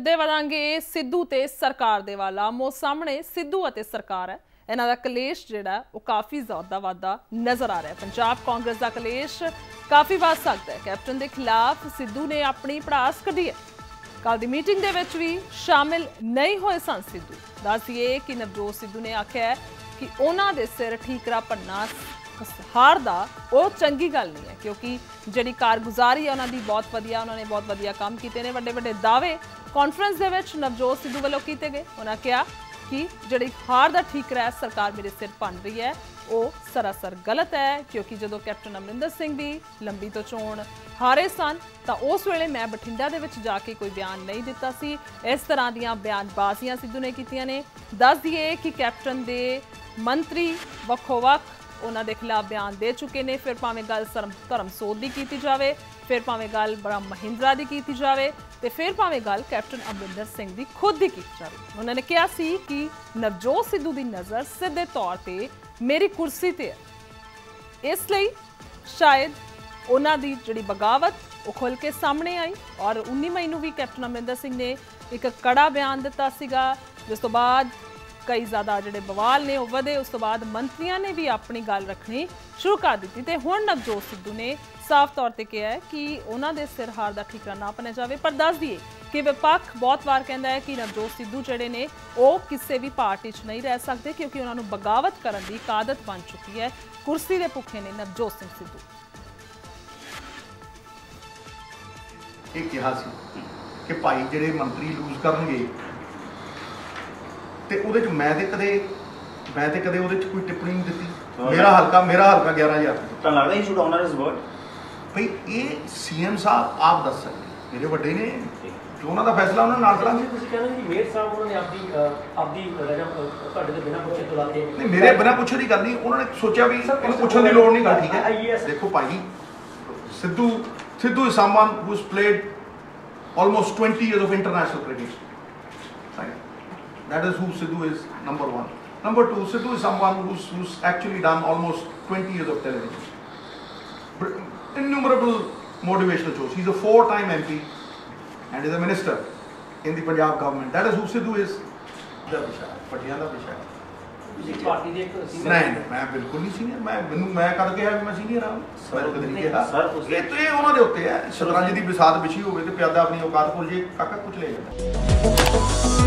ਮੁੱਦੇ ਵਧਾਂਗੇ ਸਿੱਧੂ ਤੇ ਸਰਕਾਰ ਦੇ ਵੱਲ। ਆਮੋ ਸਾਹਮਣੇ ਸਿੱਧੂ ਅਤੇ ਸਰਕਾਰ ਹੈ। ਇਹਨਾਂ ਦਾ ਕਲੇਸ਼ ਜਿਹੜਾ ਉਹ ਕਾਫੀ ਜ਼ਿਆਦਾ ਵਾਧਾ ਨਜ਼ਰ ਆ ਰਿਹਾ ਹੈ। ਪੰਜਾਬ ਕਾਂਗਰਸ ਦਾ ਕਲੇਸ਼ ਕਾਫੀ ਵੱਧ ਸਕਦਾ ਹੈ। ਕੈਪਟਨ ਦੇ ਖਿਲਾਫ ਸਿੱਧੂ ਨੇ ਆਪਣੀ ਭੜਾਸ ਕੱਢੀ ਹੈ। ਕੱਲ ਦੀ ਮੀਟਿੰਗ ਦੇ ਵਿੱਚ ਵੀ ਸ਼ਾਮਿਲ ਨਹੀਂ ਹੋਏ ਸਨ ਸਿੱਧੂ। ਦੱਸ ਦਈਏ ਕਿ ਨਵਜੋਤ ਸਿੱਧੂ ਨੇ ਆਖਿਆ ਕਿ ਉਹਨਾਂ ਦੇ ਸਿਰ ਠੀਕਰਾ ਭੰਨਣਾ ਹਾਰ ਦਾ ਉਹ ਚੰਗੀ ਗੱਲ नहीं है, क्योंकि ਜਿਹੜੀ ਕਾਰਗੁਜ਼ਾਰੀ है उन्होंने बहुत वधिया, उन्होंने बहुत वधिया काम किए ने। ਵੱਡੇ ਵੱਡੇ ਦਾਅਵੇ कॉन्फ्रेंस ਦੇ ਵਿੱਚ ਨਵਜੋਤ ਸਿੱਧੂ ਵੱਲੋਂ ਕੀਤੇ ਗਏ। ਉਹਨਾਂ ਕਿਹਾ कि ਜਿਹੜੀ ਹਾਰ ਦਾ ਠੀਕਰਾ ਹੈ ਸਰਕਾਰ ਮੇਰੇ ਸਿਰ ਭੰਨ ਰਹੀ ਹੈ ਉਹ ਸਰਾਸਰ ਗਲਤ ਹੈ, क्योंकि ਜਦੋਂ ਕੈਪਟਨ ਅਮਰਿੰਦਰ ਸਿੰਘ ਵੀ ਲੰਬੀ ਤੋਂ ਚੋਣ ਹਾਰੇ ਸਨ ਤਾਂ ਉਸ ਵੇਲੇ ਮੈਂ ਬਠਿੰਡਾ ਦੇ ਵਿੱਚ ਜਾ ਕੇ ਕੋਈ ਬਿਆਨ ਨਹੀਂ ਦਿੱਤਾ ਸੀ। ਇਸ ਤਰ੍ਹਾਂ ਦੀਆਂ ਬਿਆਨਬਾਜ਼ੀਆਂ ਸਿੱਧੂ ਨੇ ਕੀਤੀਆਂ ਨੇ। ਦੱਸ ਦਈਏ ਕਿ ਕੈਪਟਨ ਦੇ ਮੰਤਰੀ ਵੱਖੋ-ਵੱਖ ਉਹਨਾਂ ਦੇ ਖਿਲਾਫ ਬਿਆਨ ਦੇ ਚੁੱਕੇ ਨੇ। ਫਿਰ ਭਾਵੇਂ ਗੱਲ ਧਰਮਸੋਤ ਦੀ ਕੀਤੀ ਜਾਵੇ, ਫਿਰ ਭਾਵੇਂ ਗੱਲ ਬ੍ਰਹਮ ਮਹਿੰਦਰਾ ਦੀ ਕੀਤੀ ਜਾਵੇ ਤੇ ਫਿਰ ਭਾਵੇਂ ਗੱਲ ਕੈਪਟਨ ਅਮਰਿੰਦਰ ਸਿੰਘ ਦੀ ਖੁਦ ਦੀ ਕੀਤੀ ਜਾਵੇ। ਉਹਨਾਂ ਨੇ ਕਿਹਾ ਸੀ ਕਿ ਨਵਜੋਤ ਸਿੱਧੂ ਦੀ ਨਜ਼ਰ ਸਿੱਧੇ ਤੌਰ ਤੇ ਮੇਰੀ ਕੁਰਸੀ ਤੇ ਹੈ। ਇਸ ਲਈ ਸ਼ਾਇਦ ਉਹਨਾਂ ਦੀ ਜਿਹੜੀ ਬਗਾਵਤ ਉਹ ਖੁੱਲ ਕੇ ਸਾਹਮਣੇ ਆਈ। ਔਰ 19 ਮਈ ਨੂੰ ਵੀ ਕੈਪਟਨ ਅਮਰਿੰਦਰ ਸਿੰਘ ਨੇ ਇੱਕ ਕੜਾ ਬਿਆਨ ਦਿੱਤਾ ਸੀਗਾ, ਜਿਸ ਤੋਂ ਬਾਅਦ कई ज़्यादा ਜਿਹੜੇ बवाल ने ਵਧੇ। उस तो बाद मंत्रियों ने भी अपनी गल रखनी शुरू कर दी ते हुण नवजोत सिद्धू ने साफ तौर पर कहा है कि उन्होंने सिर हार का ठीकरा ना भन्निया जाए। पर दस दिए कि विपक्ष बहुत बार कहता है कि नवजोत सिद्धू जिहड़े ने वो किसी भी पार्टी च नहीं रह सकते, क्योंकि उन्होंने बगावत करने की एक आदत बन चुकी है। कुर्सी के भुखे ने नवजोत सिंह सिद्धू ये कहा कि भाई जिहड़े मंत्री लूज करनगे ਤੇ ਉਹਦੇ ਚ ਮੈਂ ਤੇ ਕਦੇ ਉਹਦੇ ਚ ਕੋਈ ਟਿੱਪਣੀ ਨਹੀਂ ਦਿੱਤੀ। ਮੇਰਾ ਹਲਕਾ 11000 ਤਾਂ ਲੱਗਦਾ ਹੀ ਸ਼ੁਡ ਆਨਰ ਹਿਸ ਵਰਡ। ਭਈ ਇਹ ਸੀਐਮ ਸਾਹਿਬ ਆਪ ਦੱਸ ਸਕਦੇ, ਮੇਰੇ ਵੱਡੇ ਨੇ, ਜੋ ਉਹਨਾਂ ਦਾ ਫੈਸਲਾ ਉਹਨਾਂ ਨਾਲ ਕਰਾਂਗੇ। ਤੁਸੀਂ ਕਹਿੰਦੇ ਕਿ ਮੇਅਰ ਸਾਹਿਬ ਉਹਨਾਂ ਨੇ ਆਪਦੀ ਰਜਾ ਤੁਹਾਡੇ ਦੇ ਬਿਨਾਂ ਪੁੱਛੇ ਤੋਂ ਲਾਤੇ। ਨਹੀਂ, ਮੇਰੇ ਬਿਨਾਂ ਪੁੱਛੇ ਦੀ ਗੱਲ ਨਹੀਂ, ਉਹਨਾਂ ਨੇ ਸੋਚਿਆ ਵੀ ਇਹਨੂੰ ਪੁੱਛਣ ਦੀ ਲੋੜ ਨਹੀਂ। ਗੱਲ ਠੀਕ ਹੈ। ਦੇਖੋ ਭਾਈ, Sidhu is someone who's played almost 20 years of international cricket. Right? That is who Sidhu is, number one. Number two, Sidhu is someone who's actually done almost 20 years of television. Innumerable motivational shows. He's a 4-time MP and is a minister in the Punjab government. That is who Sidhu is. Patiala ਦਾ ਵਿਸ਼ਾ ਤੁਸੀਂ party ਦੇ ਇੱਕ ਨਹੀਂ, ਮੈਂ ਬਿਲਕੁਲ ਨਹੀਂ senior. ਮੈਂ ਕਦ ਕਿਹਾ ਵੀ ਮੈਂ ਸੀਨੀਅਰ ਹਾਂ? ਮੈਂ ਕਦੇ ਨਹੀਂ ਕਿਹਾ। ਇਹ ਉਹਨਾਂ ਦੇ ਉੱਤੇ ਹੈ। ਸ਼ਤਰੰਜ ਦੀ ਵਿਸਾਤ ਵਿਛੀ ਹੋਵੇ ਤੇ ਪਿਆਦਾ ਆਪਣੀ ਔਕਾਤ ਭੁੱਲ ਜੇ, ਕਾਕਾ ਕੁਛ ਲੈ ਜਾਂਦਾ।